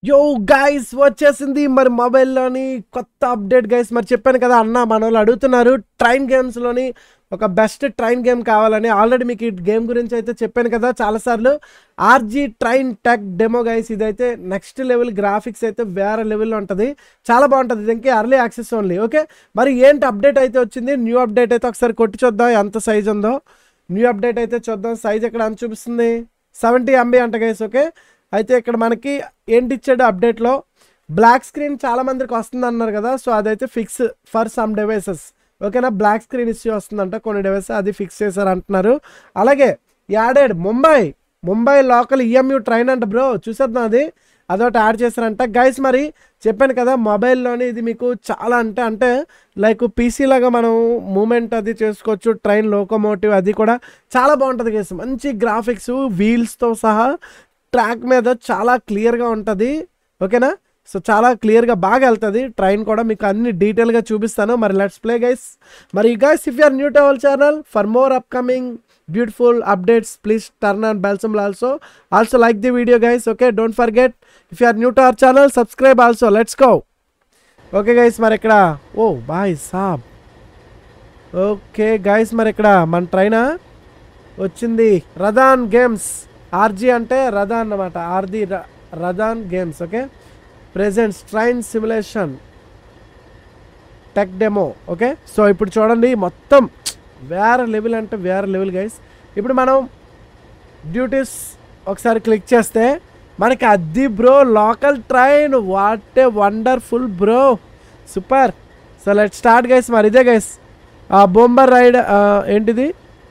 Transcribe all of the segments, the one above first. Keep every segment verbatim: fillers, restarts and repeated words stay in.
యో గైస్ వచ్చేసింది మరి మొబైల్లోని కొత్త అప్డేట్ గైస్. మరి చెప్పాను కదా అన్న, మన వాళ్ళు అడుగుతున్నారు ట్రైన్ గేమ్స్లోని ఒక బెస్ట్ ట్రైన్ గేమ్ కావాలని. ఆల్రెడీ మీకు ఈ గేమ్ గురించి అయితే చెప్పాను కదా చాలాసార్లు. RG train tech demo guys. ఇదైతే నెక్స్ట్ లెవెల్ గ్రాఫిక్స్ అయితే వేరే లెవెల్లో ఉంటుంది, చాలా బాగుంటుంది. దీనికి అర్లీ యాక్సెస్ ఓన్లీ. ఓకే, మరి ఏంటి అప్డేట్ అయితే వచ్చింది, న్యూ అప్డేట్ అయితే ఒకసారి కొట్టి చూద్దాం ఎంత సైజ్ ఉందో. న్యూ అప్డేట్ అయితే చూద్దాం. సైజ్ ఎక్కడ అని చూపిస్తుంది, సెవెంటీ ఎంబీ అంట గైస్. ఓకే, అయితే ఇక్కడ మనకి ఏంటి ఇచ్చాడు అప్డేట్లో, బ్లాక్ స్క్రీన్ చాలా మందికి వస్తుంది అన్నారు కదా. సో అదైతే ఫిక్స్ ఫర్ సమ్ డివైసెస్. ఓకేనా, బ్లాక్ స్క్రీన్ ఇష్యూ వస్తుందంట కొన్ని డివైస్, అది ఫిక్స్ చేశారు అంటున్నారు. అలాగే added Mumbai Mumbai local EMU train అంట బ్రో, చూసేద్దాం అది అదొకటి యాడ్ చేశారంట గైస్. మరి చెప్పాను కదా మొబైల్లోని ఇది మీకు చాలా అంటే అంటే లైక్ పీసీ లాగా మనం మూమెంట్ అది చేసుకోవచ్చు. ట్రైన్ లోకోమోటివ్ అది కూడా చాలా బాగుంటుంది గైస్. మంచి గ్రాఫిక్స్ వీల్స్తో సహా ట్రాక్ మీద చాలా క్లియర్గా ఉంటుంది. ఓకేనా, సో చాలా క్లియర్గా బాగా వెళ్తుంది ట్రైన్ కూడా. మీకు అన్ని డీటెయిల్గా చూపిస్తాను. మరి లెట్స్ ప్లే గైస్. మరి guys if you are new to our channel for more upcoming beautiful updates please turn on bell symbol also also like the video guys. Okay, don't forget if you are new to our channel subscribe also. Let's go. Okay guys, మరి ఇక్కడ oh boy సాబ్. Okay guys, మరి ఇక్కడ మన ట్రైనా వచ్చింది. రదాన్ games, RG అంటే రథా అన్నమాట, ఆర్ది రదాన్ games. Okay, presents train simulation tech demo. Okay, so ఇప్పుడు చూడండి మొత్తం వేరే లెవెల్ అంటే వేరే లెవెల్ గైస్. ఇప్పుడు మనం డ్యూటీస్ ఒకసారి క్లిక్ చేస్తే మనకి అది bro local train. What a wonderful bro, super. So let start guys. మరి ఇదే గైస్ బొంబర్ రైడ్ ఏంటిది,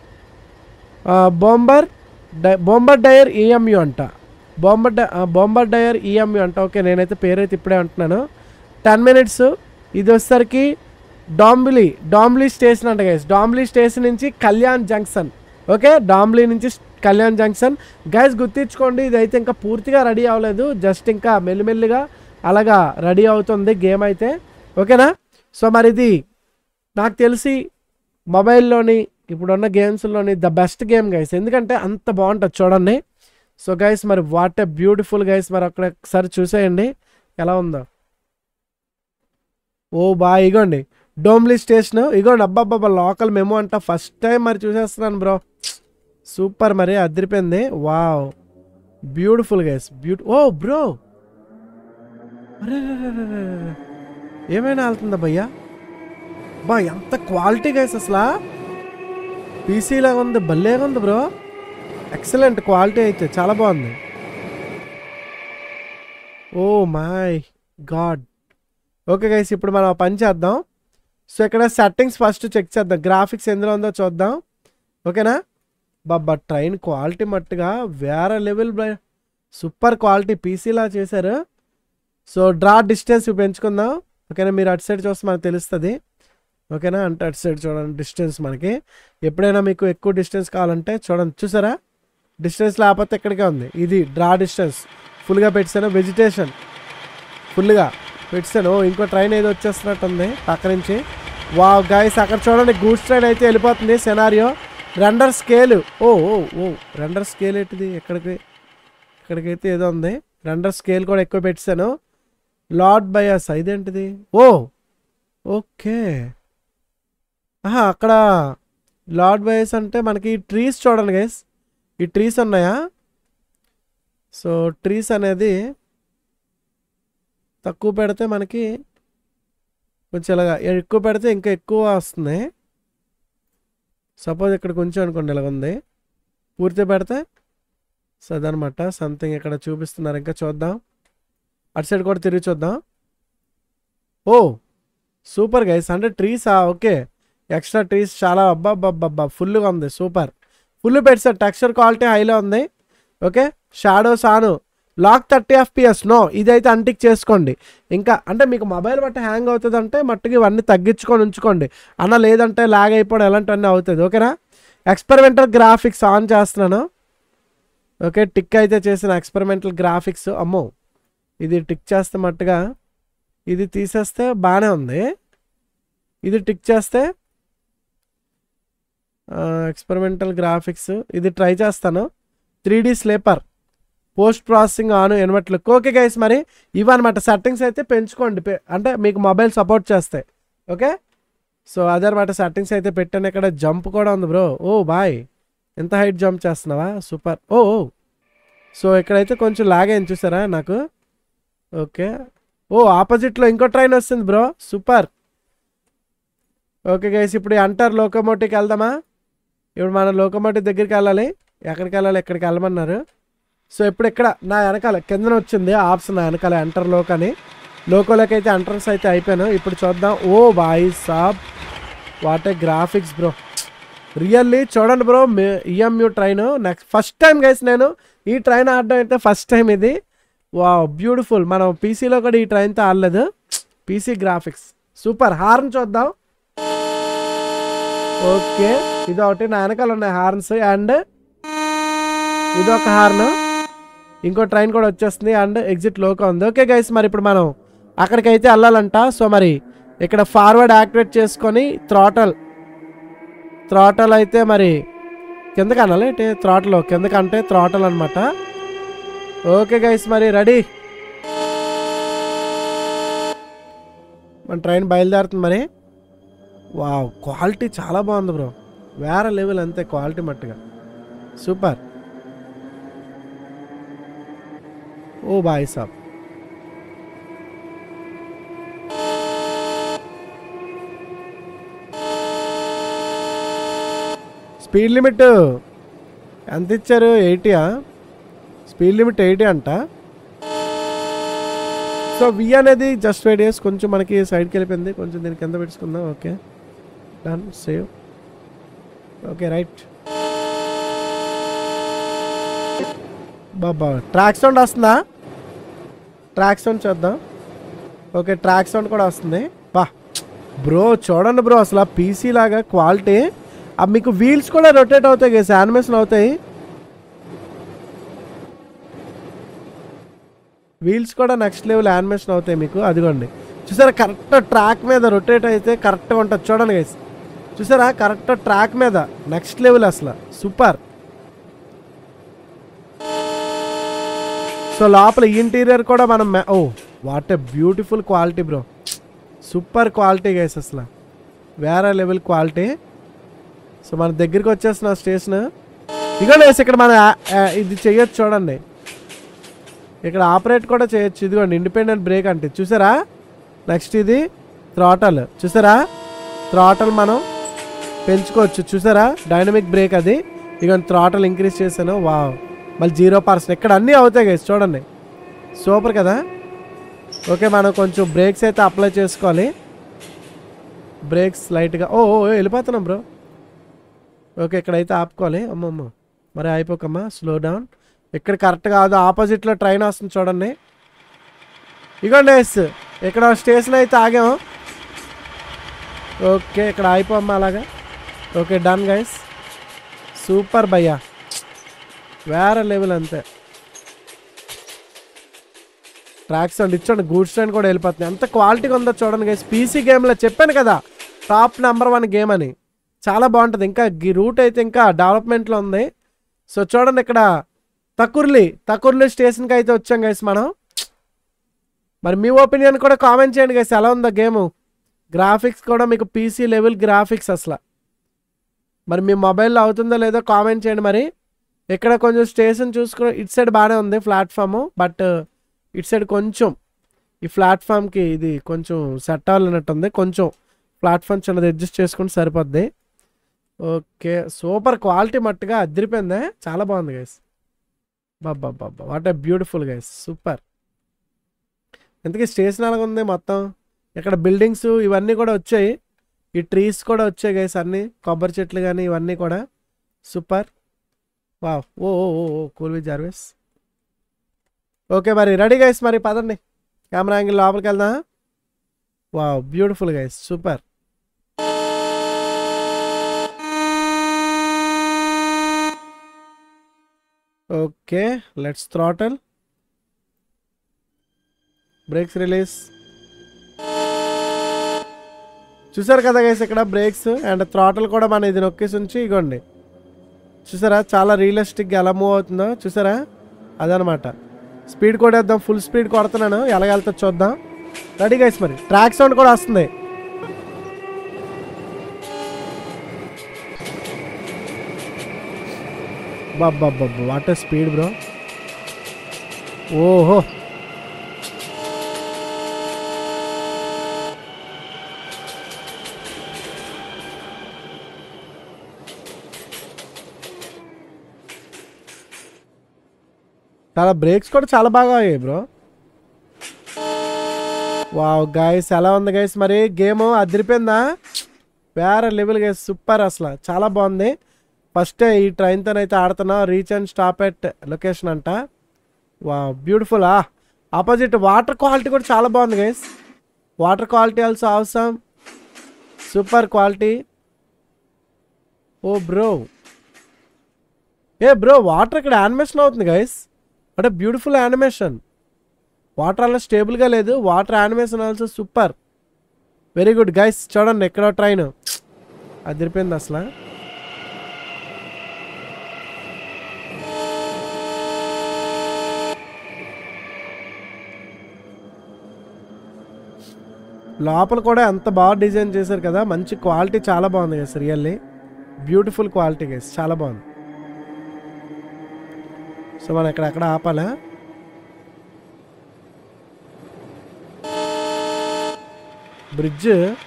బొంబర్ డై బొంబర్ డయర్ ఈఎంయూ అంట, బొంబర్ డై బొంబర్ డయర్ ఈఎంయూ అంట. ఓకే, నేనైతే పేరైతే ఇప్పుడే అంటున్నాను. టెన్ మినిట్స్ ఇది వచ్చేసరికి డాంబ్లీ డాంబ్లీ స్టేషన్ అంట గైస్. డాంబ్లీ స్టేషన్ నుంచి కళ్యాణ్ జంక్షన్. ఓకే, డాంబ్లీ నుంచి కళ్యాణ్ జంక్షన్ గైస్. గుర్తించుకోండి ఇదైతే ఇంకా పూర్తిగా రెడీ అవ్వలేదు, జస్ట్ ఇంకా మెల్లిమెల్లిగా అలాగా రెడీ అవుతుంది గేమ్ అయితే. ఓకేనా, సో మరి ఇది నాకు తెలిసి మొబైల్లోని ఇప్పుడున్న గేమ్స్లోని ద బెస్ట్ గేమ్ గైస్, ఎందుకంటే అంత బాగుంటుంది చూడండి. సో గైస్ మరి వాట్ ఏ బ్యూటిఫుల్ గైస్. మరి అక్కడ ఒకసారి చూసేయండి ఎలా ఉందో. ఓ బా ఇగోండి డోంబ్లీ స్టేషన్, ఇగోండి అబ్బాబ్బా లోకల్ మెమో అంట. ఫస్ట్ టైం మరి చూసేస్తున్నాను బ్రో, సూపర్. మరి అదిరిపోయింది, wow beautiful guys, beauty. Oh bro అరే ఏమైనా వెళ్తుందా భయ్యా, బా ఎంత క్వాలిటీ గైస్, అసలు పీసీలాగా ఉంది, భలేగా ఉంది బ్రో. ఎక్సలెంట్ క్వాలిటీ అయితే చాలా బాగుంది. Oh my God. Okay guys, ఇప్పుడు మనం పని చేద్దాం. సో ఇక్కడ సెట్టింగ్స్ ఫస్ట్ చెక్ చేద్దాం, గ్రాఫిక్స్ ఎందులో ఉందో చూద్దాం. ఓకేనా, బాబా ట్రైన్ క్వాలిటీ మట్టుగా వేరే లెవెల్, సూపర్ క్వాలిటీ పీసీలా చేశారు. సో డ్రా డిస్టెన్స్ పెంచుకుందాం. ఓకేనా, మీరు అటు సైడ్ చూస్తే మనకు తెలుస్తుంది. ఓకేనా, అంటే అటు సైడ్ చూడండి డిస్టెన్స్. మనకి ఎప్పుడైనా మీకు ఎక్కువ డిస్టెన్స్ కావాలంటే చూడండి, చూసారా డిస్టెన్స్ లేకపోతే ఎక్కడికే ఉంది. ఇది డ్రా డిస్టెన్స్ ఫుల్గా పెట్టాను, వెజిటేషన్ ఫుల్గా పెట్టాను. ఇంకో ట్రైన్ ఏదో వచ్చేస్తున్నట్టు ఉంది పక్క నుంచి. వావ్ గైస్, అక్కడ చూడండి గూడ్స్ ట్రైన్ అయితే వెళ్ళిపోతుంది. Scenario render scale. Oh oh oh render scale ఏంటిది, ఎక్కడికి ఎక్కడికైతే ఏదో ఉంది. రెండర్ స్కేల్ కూడా ఎక్కువ పెట్టాను. లార్డ్ బయాస్ ఇదేంటిది, ఓ ఓకే. ఆహా, అక్కడ లార్డ్ బయాస్ అంటే మనకి ట్రీస్ చూడండి గైస్, ఈ ట్రీస్ ఉన్నాయా. సో ట్రీస్ అనేది తక్కువ పెడితే మనకి కొంచెం ఇలాగా, ఎక్కువ పెడితే ఇంకా ఎక్కువ వస్తుంది. సపోజ్ ఇక్కడ కొంచెం అనుకోండి ఇలాగ ఉంది, పూర్తి పెడితే సో అదనమాట. సంథింగ్ ఇక్కడ చూపిస్తున్నారు, ఇంకా చూద్దాం. అటు సైడ్ కూడా తిరిగి చూద్దాం. ఓ సూపర్ గైస్, అంటే ట్రీసా. ఓకే, ఎక్స్ట్రా ట్రీస్ చాలా అబ్బాబ్బాబ్బా ఫుల్గా ఉంది, సూపర్. ఫుల్ పెట్టారు, టెక్స్చర్ క్వాలిటీ హైలో ఉంది. Okay, shadows on, lock thirty FPS no, ఇదైతే అంటిక్ చేసుకోండి. ఇంకా అంటే మీకు మొబైల్ బట్టి హ్యాంగ్ అవుతుంది అంటే మట్టుకు ఇవన్నీ తగ్గించుకొని ఉంచుకోండి అన్న, లేదంటే లాగ్ అయిపోవడం ఎలాంటివన్నీ అవుతుంది. ఓకేనా, ఎక్స్పెరిమెంటల్ గ్రాఫిక్స్ ఆన్ చేస్తున్నాను. ఓకే, టిక్ అయితే చేసిన ఎక్స్పెరిమెంటల్ గ్రాఫిక్స్. అమ్మో ఇది టిక్ చేస్తే మట్టుగా, ఇది తీసేస్తే బాగానే ఉంది, ఇది టిక్ చేస్తే ఎక్స్పెరిమెంటల్ గ్రాఫిక్స్ ఇది ట్రై చేస్తాను. Three D sleeper post processing on invert look. Okay guys, మరి ఇవన్నమాట సెట్టింగ్స్ అయితే పెంచుకోండి, అంటే మీకు మొబైల్ సపోర్ట్ చేస్తాయి. ఓకే, సో అదనమాట సెట్టింగ్స్ అయితే పెట్టాను. ఇక్కడ జంప్ కూడా ఉంది బ్రో. ఓ బాయ్, ఎంత హైట్ జంప్ చేస్తున్నావా, సూపర్. ఓ ఓ సో ఇక్కడైతే కొంచెం లాగైంది చూసారా నాకు. ఓకే, ఓ ఆపోజిట్లో ఇంకో ట్రైన్ వస్తుంది బ్రో, సూపర్. ఓకే గైస్, ఇప్పుడు అంటారు లోకోమోటివ్కి వెళ్దామా? ఇప్పుడు మనం లోకోమోటివ్ దగ్గరికి వెళ్ళాలి. ఎక్కడికి వెళ్ళాలి, ఎక్కడికి వెళ్ళమన్నారు. సో ఇప్పుడు ఇక్కడ నా వెనకాల కిందన వచ్చింది ఆప్షన్, నా వెనకాల ఎంటర్ లోక్ అని. లోకోలోకి అయితే ఎంట్రన్స్ అయితే అయిపోయాను. ఇప్పుడు చూద్దాం. ఓ బాయ్ సాబ్, what a graphics bro, really చూడండి bro. EMU train next first time guys నేను ఈ ట్రైన్ ఆడడం అయితే ఫస్ట్ టైం ఇది. వా బ్యూటిఫుల్. మనం పీసీలో కూడా ఈ ట్రైన్తో ఆడలేదు. PC graphics super. హార్న్ చూద్దాం. ఓకే, ఇది ఒకటి నా వెనకాల ఉన్నాయి హార్న్స్, అండ్ ఇది ఒక హార్న్. ఇంకో ట్రైన్ కూడా వచ్చేస్తుంది, అండ్ ఎగ్జిట్ లోకో ఉంది. ఓకే గైస్, మరి ఇప్పుడు మనం అక్కడికైతే వెళ్ళాలంట. సో మరి ఇక్కడ ఫార్వర్డ్ యాక్టివేట్ చేసుకొని థ్రాటల్ థ్రాటల్ అయితే మరి కిందకి అనాలి అంటే థ్రాటల్, కిందకంటే థ్రాటల్ అనమాట. ఓకే గైస్, మరి రెడీ, మన ట్రైన్ బయలుదేరుతుంది మరి. వావ్, క్వాలిటీ చాలా బాగుంది బ్రో, వేరే లెవెల్, అంతే క్వాలిటీ మట్టుగా సూపర్. ఓ బాయ్ సాబ్, స్పీడ్ లిమిట్ ఎంత ఇచ్చారు? ఎయిటీయా? స్పీడ్ లిమిట్ ఎయిటీ అంట. సో వి అనేది జస్ట్ వెయిట్ చేసి కొంచెం మనకి సైడ్కి వెళ్ళిపోయింది, కొంచెం దీని కింద పెట్టుకుందాం. Okay done, save. Okay right. బాబా ట్రాక్ సౌండ్ వస్తుందా? ట్రాక్ సౌండ్ చూద్దాం. ఓకే, ట్రాక్ సౌండ్ కూడా వస్తుంది. బా బ్రో చూడండి బ్రో, అసలు పీసీ లాగా క్వాలిటీ. అవి మీకు వీల్స్ కూడా రొటేట్ అవుతాయి గైస్, యానిమేషన్ అవుతాయి. వీల్స్ కూడా నెక్స్ట్ లెవెల్ యానిమేషన్ అవుతాయి మీకు. అదిగోండి చూసారా, కరెక్ట్ ట్రాక్ మీద రొటేట్ అయితే కరెక్ట్గా ఉంటుంది. చూడండి గైస్, చూసారా కరెక్ట్ ట్రాక్ మీద, నెక్స్ట్ లెవెల్ అసలు సూపర్. సో లోపల ఇంటీరియర్ కూడా మనం oh what a beautiful quality bro, super quality guys, అసలు వేరే లెవెల్ క్వాలిటీ. సో మన దగ్గరికి వచ్చేసిన స్టేషన్ ఇదిగోండి గైస్. ఇక్కడ మనం ఇది చెయ్యొచ్చు చూడండి, ఇక్కడ ఆపరేట్ కూడా చేయొచ్చు. ఇదిగోండి ఇండిపెండెంట్ బ్రేక్ అంటే చూసారా. నెక్స్ట్ ఇది థ్రాటల్, చూసారా థ్రాటల్ మనం పెంచుకోవచ్చు. చూసారా డైనమిక్ బ్రేక్ అది. ఇదిగోండి థ్రాటల్ ఇంక్రీజ్ చేశాను. వావ్, మళ్ళీ జీరో పర్సెంట్ ఇక్కడ అన్నీ అవుతాయి గైస్, చూడండి సూపర్ కదా. ఓకే, మనం కొంచెం బ్రేక్స్ అయితే అప్లై చేసుకోవాలి. బ్రేక్స్ లైట్గా ఓ ఓ వెళ్ళిపోతున్నాం బ్రో. ఓకే, ఇక్కడైతే ఆపుకోవాలి. అమ్మమ్మ మరి అయిపోకమ్మా, స్లో డౌన్. ఇక్కడ కరెక్ట్ కాదు, ఆపోజిట్లో ట్రైన్ వస్తుంది చూడండి. ఇగోండి గైస్, ఇక్కడ స్టేషన్ అయితే ఆగాము. ఓకే, ఇక్కడ అయిపోమ్మా అలాగా. ఓకే డన్ గైస్, సూపర్ భయ్యా, వేరే లెవెల్ అంతే. ట్రాక్స్ అండ్ ఇచ్చండి, గూడ్స్ ట్రైన్ కూడా వెళ్ళిపోతుంది. ఎంత క్వాలిటీగా ఉందో చూడండి గైస్. పీసీ గేమ్లో చెప్పాను కదా టాప్ నెంబర్ వన్ గేమ్ అని, చాలా బాగుంటుంది. ఇంకా ఈ రూట్ అయితే ఇంకా డెవలప్మెంట్లో ఉంది. సో చూడండి ఇక్కడ తకుర్లి తకుర్లి స్టేషన్కి అయితే వచ్చాం గైస్ మనం. మరి మీ ఒపీనియన్ కూడా కామెంట్ చేయండి గైస్, ఎలా ఉందో గేము. గ్రాఫిక్స్ కూడా మీకు పీసీ లెవెల్ గ్రాఫిక్స్ అసలు. మరి మీ మొబైల్లో అవుతుందో లేదో కామెంట్ చేయండి. మరి ఇక్కడ కొంచెం స్టేషన్ చూసుకుని ఇటు సైడ్ బాగానే ఉంది ప్లాట్ఫాము, బట్ ఇటు సైడ్ కొంచెం ఈ ప్లాట్ఫామ్కి ఇది కొంచెం సెట్ అవ్వాలన్నట్టుంది. కొంచెం ప్లాట్ఫామ్ చిన్నది అడ్జస్ట్ చేసుకుంటే సరిపోద్ది. ఓకే, సూపర్ క్వాలిటీ మట్టుగా అదిరిపోయిందే, చాలా బాగుంది గైస్. బాబా బాబా what a beautiful guys, super. ఇంతకీ స్టేషన్ అలాగ ఉంది మొత్తం. ఇక్కడ బిల్డింగ్స్ ఇవన్నీ కూడా వచ్చాయి, ఈ ట్రీస్ కూడా వచ్చాయి గైస్, అన్నీ కొబ్బరి చెట్లు కానీ ఇవన్నీ కూడా సూపర్. వా oh oh oh cool with Jarvis. Okay మరి రెడీ గైస్, మరి పదండి కెమెరా యాంగిల్ లోపలికి వెళ్దాం. వా beautiful guys, super. Okay let's throttle, brakes release. చూసారు కదా గైస్, ఇక్కడ బ్రేక్స్ అండ్ థ్రాటల్ కూడా మన ఇది నొక్కేసి ఉంచి ఇగోండి. చూసారా చాలా రియలిస్టిక్గా ఎలా మూవ్ అవుతుందో చూసారా. అదనమాట. స్పీడ్ కొట్టేద్దాం, ఫుల్ స్పీడ్ కొడుతున్నాను, ఎలాగెళ్తా చూద్దాం. రెడీ గైస్, మరి ట్రాక్ సౌండ్ కూడా వస్తుంది. బాబ్బా వాట్ ఏ స్పీడ్ బ్రో. ఓహో చాలా బ్రేక్స్ కూడా చాలా బాగా అయ్యాయి బ్రో. వావ్ గైస్, ఎలా ఉంది గైస్ మరి గేమ్? అదిరిపోయిందా? వేరే లెవెల్ గైస్, సూపర్ అసలు, చాలా బాగుంది. ఫస్ట్ ఈ ట్రైన్తోనైతే ఆడుతున్నా. Reach and stop at location అంట. వా బ్యూటిఫుల్. ఆపోజిట్ వాటర్ క్వాలిటీ కూడా చాలా బాగుంది గైస్. వాటర్ క్వాలిటీ ఆల్సో అవసరం, సూపర్ క్వాలిటీ. ఓ బ్రో, ఏ బ్రో వాటర్ ఇక్కడ యానిమేషన్ అవుతుంది గైస్. అంటే బ్యూటిఫుల్ యానిమేషన్. వాటర్ అలా స్టేబుల్గా లేదు, water animation also super, very good guys. చూడండి ఎక్కడో ట్రైన్ అదిరిపోయింది అసలు. లోపల కూడా ఎంత బాగా డిజైన్ చేశారు కదా, మంచి క్వాలిటీ, చాలా బాగుంది guys. Really beautiful quality guys, చాలా బాగుంది. సో మనం ఇక్కడ ఎక్కడ ఆపాలా? Bridge.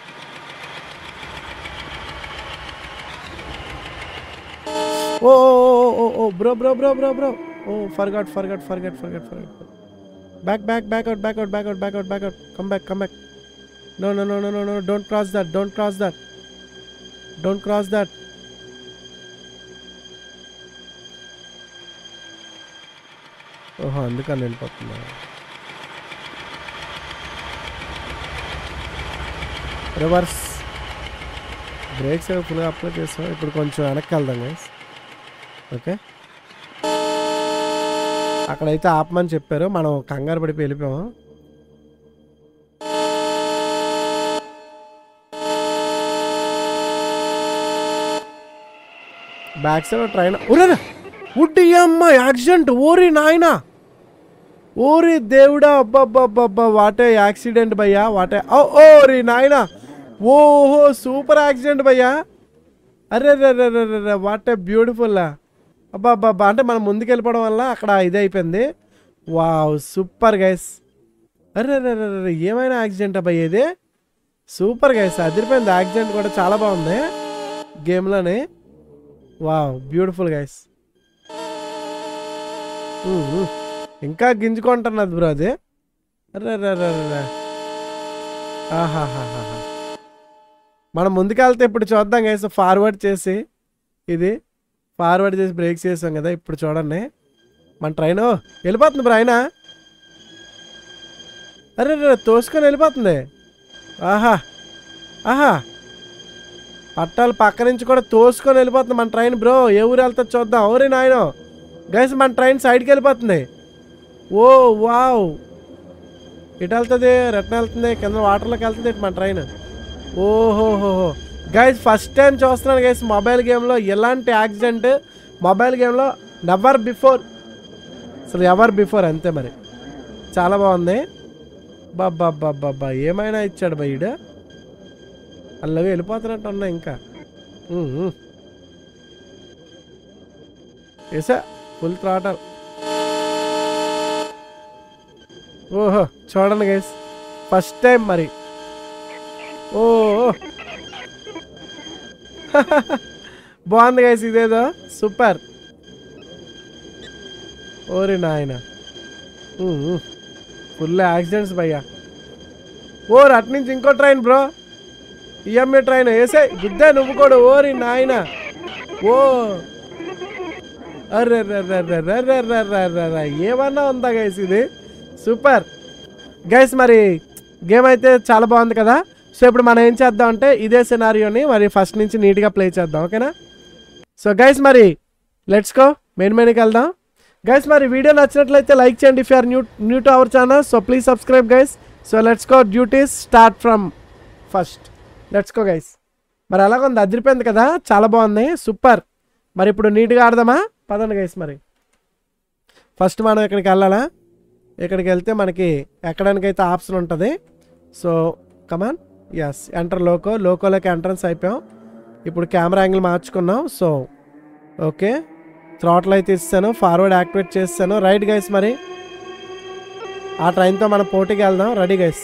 Oh oh oh bro bro bro bro bro oh forgot forgot forgot forgot forgot back back back out back out back out back out back out come back come back. No, no, no, no, no, no, don't cross that, don't cross that, don't cross that. ఓహో అందుకని వెళ్ళిపోతున్నా. Reverse breaks ఫుల్గా apply చేస్తాం. ఇప్పుడు కొంచెం వెనక్కి వెళ్దాం guys. Okay, అక్కడైతే ఆపమని చెప్పారు, మనం కంగారు పడిపోయి వెళ్ళిపోయాము. Back side train. ఊరేనా ఉడ్డి అమ్మ యాక్సిడెంట్. ఓరి నాయనా, ఓరి దేవుడా, అబ్బబ్బబ్బబ్బా వాటే యాక్సిడెంట్ భయ్యా, వాటే ఓరి నాయనా. ఓహో సూపర్ యాక్సిడెంట్ భయ్యా. అరే రే రే రే రే వాటే బ్యూటిఫుల్. అబ్బా అబ్బా, అంటే మనం ముందుకు వెళ్ళిపోవడం వల్ల అక్కడ ఇది అయిపోయింది. Wow super guys. అరే రే రే రే ఏమైనా యాక్సిడెంట్ అబ్బాయి ఇది, సూపర్ గైస్, అదిరిపోయింది. యాక్సిడెంట్ కూడా చాలా బాగుంది గేమ్లోనే. Wow beautiful guys. ఇంకా గింజుకుంటున్నది బ్రో అది. అరే రే రే రే ఆహాహాహా. మనం ముందుకెళ్తే ఇప్పుడు చూద్దాం గైస్. ఫార్వర్డ్ చేసి, ఇది ఫార్వర్డ్ చేసి బ్రేక్ చేసాం కదా, ఇప్పుడు చూడండి మన ట్రైన్ వెళ్ళిపోతుంది బ్రో. అయినా అరే రే తోసుకొని వెళ్ళిపోతుంది. ఆహా ఆహా, పట్టాలు పక్క నుంచి కూడా తోసుకొని వెళ్ళిపోతుంది మన ట్రైన్ బ్రో. ఏ ఊరు వెళ్తుంది చూద్దాం. ఓరే నాయనో గైస్, మన ట్రైన్ సైడ్కి వెళ్ళిపోతుంది. ఓ వావ్, ఇటు వెళ్తుంది, రిటర్న్ వెళ్తుంది, కింద వాటర్లోకి వెళ్తుంది ఇటు మన ట్రైన్. ఓహోహోహో గైస్, ఫస్ట్ టైం చూస్తున్నాను గైస్ మొబైల్ గేమ్లో ఎలాంటి యాక్సిడెంట్. మొబైల్ గేమ్లో నెవర్ బిఫోర్, అసలు ఎవర్ బిఫోర్, అంతే మరి. చాలా బాగుంది. బాబ్బా బాబ్బా ఏమైనా ఇచ్చాడు బయ్యుడు. అలాగే వెళ్ళిపోతున్నట్టు ఉన్నా ఇంకా. వేసా ఫుల్ థ్రాటల్. ఓహో చూడండి గైస్, ఫస్ట్ టైం మరి. ఓ బాగుంది గైస్, ఇదేదో సూపర్. ఓరి నాయన ఫుల్ యాక్సిడెంట్స్ భయ్యా. ఓ అటు నుంచి ఇంకో ట్రైన్ బ్రో, ఈఎంఏ ట్రైన్ వేసే గుద్దా నువ్వు కూడా. ఓరి నాయన ఓ అర్రే ఏమన్నా ఉందా గైస్, ఇది సూపర్ గైస్. మరి గేమ్ అయితే చాలా బాగుంది కదా. సో ఇప్పుడు మనం ఏం చేద్దాం అంటే ఇదే సినారియోని మరి ఫస్ట్ నుంచి నీట్గా ప్లే చేద్దాం, ఓకేనా? సో గైస్ మరి లెట్స్ గో మెయిన్ మెయిన్కి వెళ్దాం. గైస్ మరి వీడియో నచ్చినట్లయితే లైక్ చేయండి. If you're new new to our channel so please subscribe guys. So let's go, duties start from first. Let's go guys. మరి అలాగుంది, అదిరిపోయింది కదా, చాలా బాగుంది, సూపర్. మరి ఇప్పుడు నీట్గా ఆడదామా? పదండి గైస్. మరి ఫస్ట్ మనం ఇక్కడికి వెళ్ళాలా, ఇక్కడికి వెళ్తే మనకి ఎక్కడానికైతే ఆప్షన్ ఉంటుంది. So come on, yes enter loco, లోకోలోకి ఎంట్రన్స్ అయిపోయాం. ఇప్పుడు కెమెరా యాంగిల్ మార్చుకున్నాం. సో ఓకే, థ్రాటిల్ అయితే ఇస్తాను, ఫార్వర్డ్ యాక్టివేట్ చేస్తాను. రైట్ గైస్, మరి ఆ ట్రైన్తో మనం పోటీకి వెళ్దాం. రెడీ గైస్,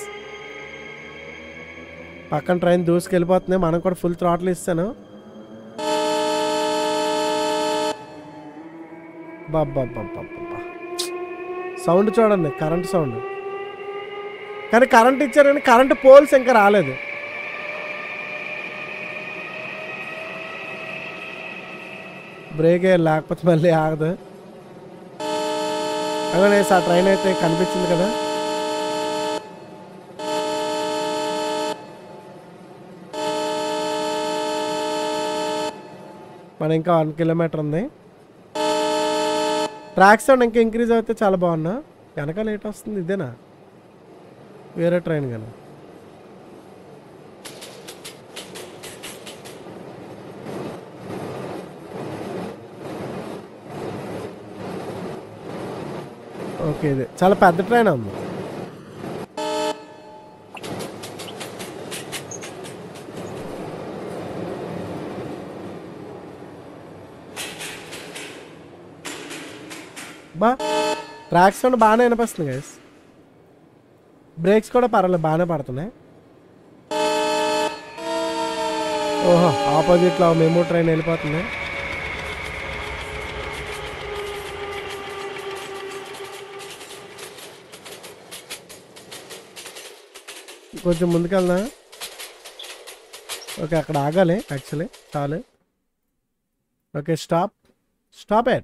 పక్కన ట్రైన్ దూసుకెళ్ళిపోతుంది, మనం కూడా ఫుల్ థ్రాటిల్ ఇస్తాను. బాబా సౌండ్ చూడండి, కరెంట్ సౌండ్. కానీ కరెంట్ ఇచ్చారని కరెంట్ పోల్స్ ఇంకా రాలేదు. బ్రేక్ లేకపోతే మళ్ళీ ఆగదు. అలానే ఆ ట్రైన్ అయితే కనిపించింది కదా. మన ఇంకా వన్ కిలోమీటర్ ఉంది. ట్రాక్ సౌండ్ ఇంకా ఇంక్రీజ్ అయితే చాలా బాగున్నా. వెనక లేట్ వస్తుంది, ఇదేనా వేరే ట్రైన్ కానీ? ఓకే, ఇది చాలా పెద్ద ట్రైన్ ఉంది. బా ట్రాక్ సౌండ్ బాగానే వినిపిస్తుంది గైస్. బ్రేక్స్ కూడా పర్వాలేదు, బాగానే పడుతున్నాయి. ఓహో, ఆపోజిట్లో మెమో ట్రైన్ వెళ్ళిపోతుంది. కొంచెం ముందుకెళ్దా? ఓకే, అక్కడ ఆగాలి యాక్చువల్లీ, చాలు. Okay, stop stop at.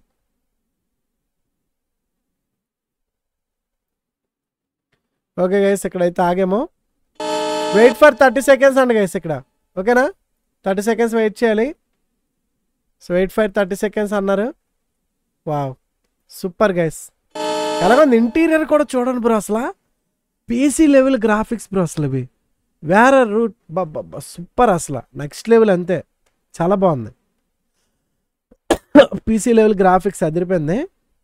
Okay guys, ఇక్కడైతే ఆగేమో. వెయిట్ ఫర్ థర్టీ సెకండ్స్ అండి గైస్ ఇక్కడ. ఓకేనా, థర్టీ సెకండ్స్ వెయిట్ చేయాలి. So wait for thirty seconds అన్నారు. Wow, super guys. ఎలాగొంది ఇంటీరియర్ కూడా చూడండి బ్రో, అసలు పీసీ లెవెల్ గ్రాఫిక్స్ బ్రో, అసలు ఇవి వేరే రూట్. బాబా సూపర్, అసలు నెక్స్ట్ లెవెల్, అంతే చాలా బాగుంది. పీసీ లెవెల్ గ్రాఫిక్స్ అదిరిపోయింది,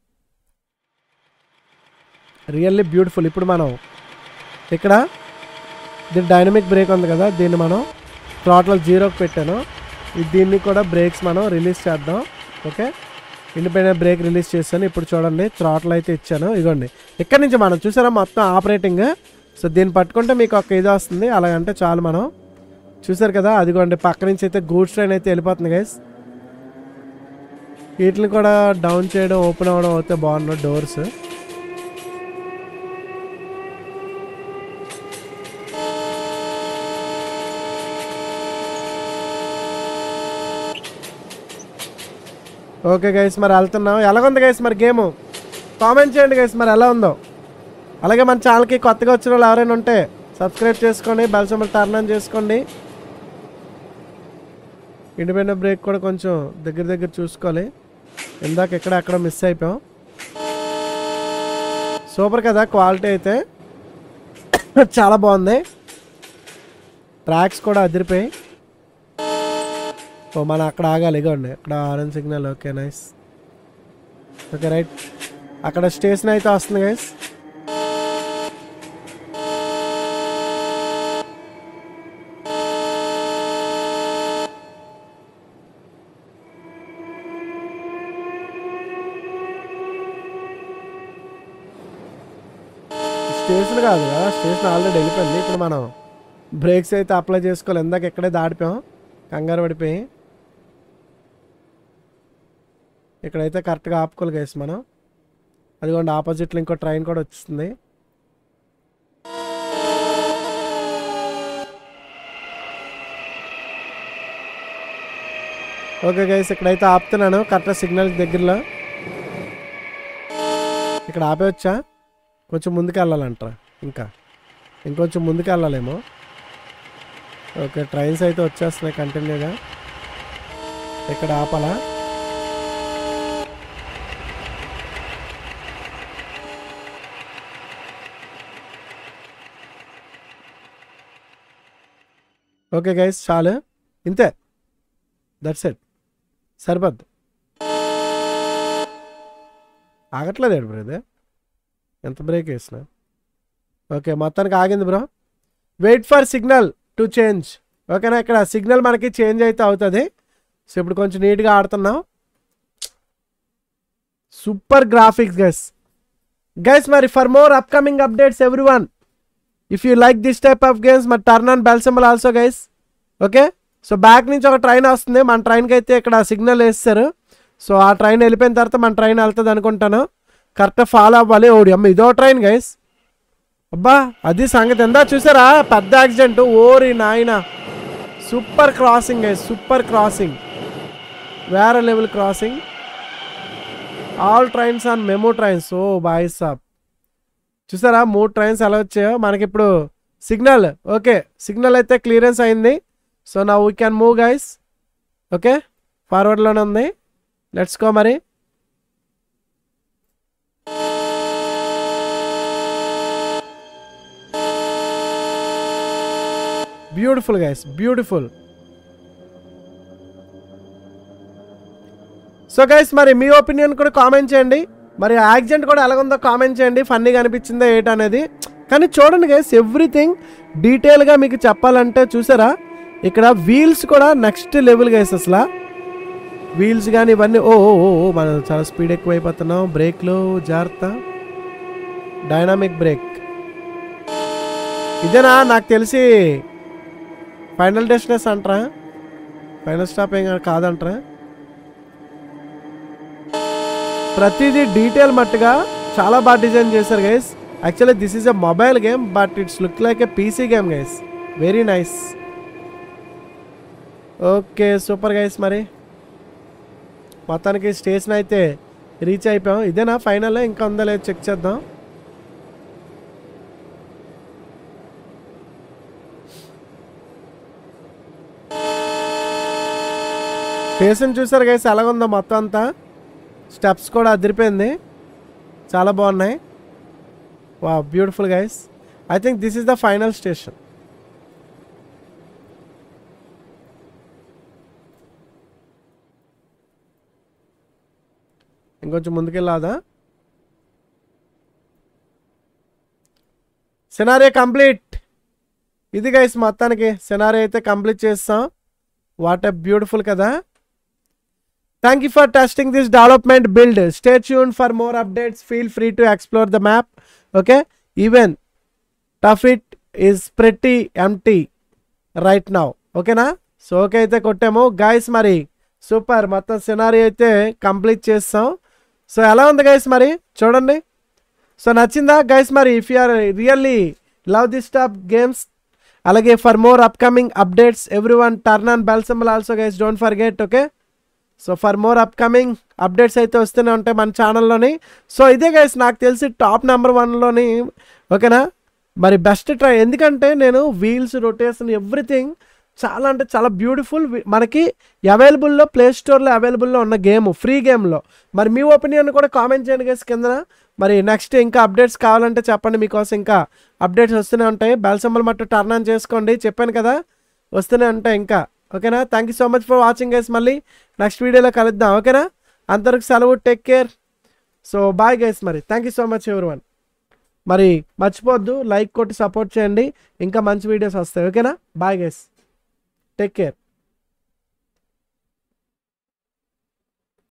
రియల్లీ బ్యూటిఫుల్. ఇప్పుడు మనం ఇక్కడ దీని డైనమిక్ బ్రేక్ ఉంది కదా, దీన్ని మనం థ్రాటిల్ జీరోకి పెట్టాను. దీన్ని కూడా బ్రేక్స్ మనం రిలీజ్ చేద్దాం. ఓకే, ఇండిపెండెంట్ బ్రేక్ రిలీజ్ చేశాను. ఇప్పుడు చూడండి, థ్రాటిల్ అయితే ఇచ్చాను. ఇదిగోండి, ఇక్కడ నుంచి మనం చూసారా మొత్తం ఆపరేటింగ్. సో దీన్ని పట్టుకుంటే మీకు ఒక ఇది వస్తుంది, అలాగంటే చాలు. మనం చూసారు కదా, అదిగోండి పక్క నుంచి అయితే గూడ్స్ ట్రైన్ అయితే వెళ్ళిపోతుంది గైస్. వీటిని కూడా డౌన్ చేయడం, ఓపెన్ అవ్వడం అయితే బాగున్నాయి డోర్స్. ఓకే గైస్, మరి వెళ్తున్నాం. ఎలాగుంది గైస్ మరి గేమ్? కామెంట్ చేయండి గైస్ మరి ఎలా ఉందో. అలాగే మన ఛానల్కి కొత్తగా వచ్చిన వాళ్ళు ఎవరైనా ఉంటే సబ్స్క్రైబ్ చేసుకోండి, బెల్ సింబల్ టర్న్ ఆన్ చేసుకోండి. ఇండిపెండెంట్ బ్రేక్ కూడా కొంచెం దగ్గర దగ్గర చూసుకోవాలి, ఇందాక ఎక్కడ అక్కడ మిస్ అయిపోయాం. సూపర్ కదా, క్వాలిటీ అయితే చాలా బాగుంది. ట్రాక్స్ కూడా అదిరిపోయి. ఓ మనం అక్కడ ఆగాలి, ఇగోండి అక్కడ orange signal. Okay nice. Okay right, అక్కడ స్టేషన్ అయితే వస్తుంది గైస్. స్టేషన్ కాదు కదా, స్టేషన్ ఆల్రెడీ వెళ్ళిపోయింది. ఇప్పుడు మనం బ్రేక్స్ అయితే అప్లై చేసుకోవాలి, ఇందాక ఎక్కడే దాటిపోయాం కంగారు పడిపోయి. ఇక్కడైతే కరెక్ట్గా ఆపుకోవాలి గైస్ మనం. అదిగోండి ఆపోజిట్లో ఇంకో ట్రైన్ కూడా వస్తుంది. ఓకే గైస్, ఇక్కడైతే ఆపుతున్నాను కరెక్ట్గా సిగ్నల్ దగ్గరలో. ఇక్కడ ఆపేవచ్చా? కొంచెం ముందుకు వెళ్ళాలంటారా? ఇంకా ఇంకొంచెం ముందుకు వెళ్ళాలేమో. ఓకే, ట్రైన్స్ అయితే వచ్చేస్తున్నాయి కంటిన్యూగా. ఇక్కడ ఆపాలా? ఓకే గైస్, చాలు ఇంతే, దట్స్ ఇట్, సరిపోద్ది. ఆగట్లేదు బ్రో ఇది, ఎంత బ్రేక్ వేసిన. ఓకే మొత్తానికి ఆగింది bro. Wait for signal to change. ఓకేనా, ఇక్కడ సిగ్నల్ మనకి చేంజ్ అయితే అవుతుంది. సో ఇప్పుడు కొంచెం నీట్గా ఆడుతున్నాం. Super graphics guys. గైస్ మరి for more upcoming updates everyone, if you like this type of games మరి turn on bell symbol also guys. Okay, so back నుంచి ఒక ట్రైన్ వస్తుంది, మన ట్రైన్కి అయితే ఇక్కడ సిగ్నల్ వేస్తారు. సో ఆ ట్రైన్ వెళ్ళిపోయిన తర్వాత మన ట్రైన్ వెళ్తుంది అనుకుంటాను. కరెక్ట్గా ఫాలో అవ్వాలి. ఓడి అమ్మ ఇదో ట్రైన్ గైస్. అబ్బా అది సంగతి. ఎంత చూసారా పెద్ద యాక్సిడెంట్. ఓరి నాయన, super crossing guys, super crossing, వేరే level crossing. All trains on MEMU trains. Oh boy సాబ్, చూసారా మూడు ట్రైన్స్ ఎలా వచ్చాయో మనకి. ఇప్పుడు సిగ్నల్ ఓకే, సిగ్నల్ అయితే క్లియరెన్స్ అయింది. సో నా we can move guys. Okay ఫార్వర్డ్లోనే ఉంది, లెట్స్ గో మరి. Beautiful guys, beautiful. So guys మరి మీ ఒపీనియన్ కూడా కామెంట్ చేయండి. మరి యాక్సిడెంట్ కూడా ఎలాగుందో కామెంట్ చేయండి, ఫన్నీగా అనిపించిందో ఏంటనేది. కానీ చూడండి గైస్, ఎవ్రీథింగ్ డీటెయిల్గా మీకు చెప్పాలంటే చూసారా ఇక్కడ వీల్స్ కూడా నెక్స్ట్ లెవెల్ గైస్. అసలు వీల్స్ కానీ ఇవన్నీ ఓ ఓ ఓ మనం చాలా స్పీడ్ ఎక్కువ అయిపోతున్నాం. బ్రేక్లో జాగ్రత్త, డైనామిక్ బ్రేక్. ఇదేనా నాకు తెలిసి ఫైనల్ డెస్టినేషన్ అంటారా, ఫైనల్ స్టాప్ ఏం కాదంటారా. ప్రతిదీ డీటెయిల్ మట్టుగా చాలా బాగా డిజైన్ చేశారు guys. Actually this is a mobile game but it's look like a PC game guys. Very nice. Okay super guys. మరి మొత్తానికి స్టేషన్ అయితే రీచ్ అయిపోయాం. ఇదేనా ఫైనల్, ఇంకా ఉందా లేదు చెక్ చేద్దాం. స్టేషన్ చూసారు గైస్ ఎలాగుందో మొత్తం అంతా. స్టెప్స్ కూడా అదిరిపోయింది, చాలా బాగున్నాయి. వా beautiful guys. I think this is the final station. ఇంకొంచెం ముందుకెళ్ళాదా. Scenario complete. ఇది గైస్ మొత్తానికి సినారియో అయితే కంప్లీట్ చేస్తాం. వాట్ ఎ బ్యూటిఫుల్ కదా. Thank you for testing this development build. Stay tuned for more updates. Feel free to explore the map. Okay, even tough it is pretty empty right now. Okay na, so okay అయితే కొట్టాము guys. మరి super, మొత్తం scenario అయితే complete చేస్తాం. So ఎలా ఉంది guys మరి చూడండి. సో నచ్చిందా గైస్? మరి if you are really love this top games, అలాగే for more upcoming updates everyone turn on bell symbol also guys, don't forget. Okay, so for more upcoming updates అయితే వస్తూనే ఉంటాయి మన ఛానల్లోని. So ఇదే guys నాకు తెలిసి top number వన్లోని. ఓకేనా, మరి బెస్ట్ ట్రై, ఎందుకంటే నేను వీల్స్ రొటేషన్ ఎవ్రీథింగ్ చాలా అంటే చాలా బ్యూటిఫుల్. మనకి అవైలబుల్లో ప్లే స్టోర్లో అవైలబుల్లో ఉన్న గేమ్, ఫ్రీ గేమ్లో. మరి మీ ఒపీనియన్ కూడా కామెంట్ చేయండి గైస్ కింద. మరి నెక్స్ట్ ఇంకా అప్డేట్స్ కావాలంటే చెప్పండి, మీకోసం ఇంకా అప్డేట్స్ వస్తూనే ఉంటాయి. బెల్ సింబల్ మట్టు టర్న్ ఆన్ చేసుకోండి, చెప్పాను కదా వస్తూనే ఉంటాయి ఇంకా. ఓకేనా, thank you so much for watching guys. మళ్ళీ నెక్స్ట్ వీడియోలో కలుద్దాం. ఓకేనా, అందరికి సెలవు, take care. So bye guys. మరి thank you so much everyone. మరి మర్చిపోవద్దు లైక్ కొట్టి సపోర్ట్ చేయండి, ఇంకా మంచి వీడియోస్ వస్తాయి. ఓకేనా, బాయ్ గైస్, టేక్ కేర్.